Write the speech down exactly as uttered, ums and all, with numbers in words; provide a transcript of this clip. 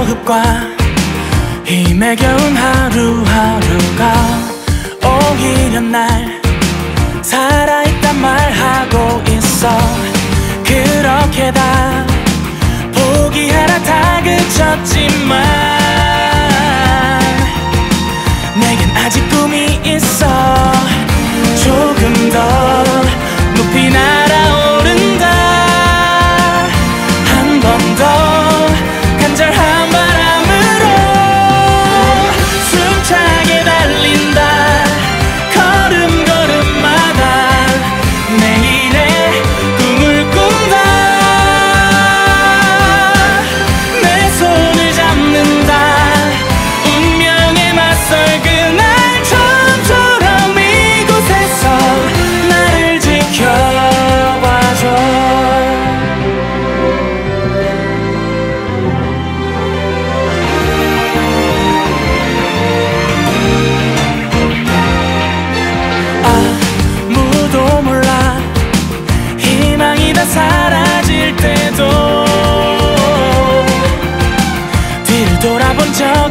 호흡과 힘에 겨운 하루하루가 오히려 날 살아있단 말하고 있어. 그렇게 다 포기하라 다그쳤지만 내겐 아직 꿈이 있어. 조금 더 높이 날아오른다. 한 번 더 간절한 바람으로 숨차게 달린다. 걸음걸음마다 내일의 꿈을 꾼다. 내 손을 잡는다. 운명에 맞설 그날 처음처럼 이곳에서 나를 지켜봐줘. 아무도 몰라 희망이 다 사라질 때도 뒤를 돌아본 적